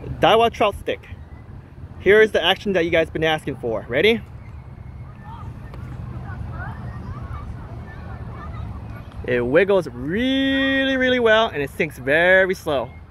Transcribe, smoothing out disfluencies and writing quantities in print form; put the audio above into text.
Daiwa Trout Stick. Here is the action that you guys been asking for. Ready? It wiggles really well and it sinks very slow.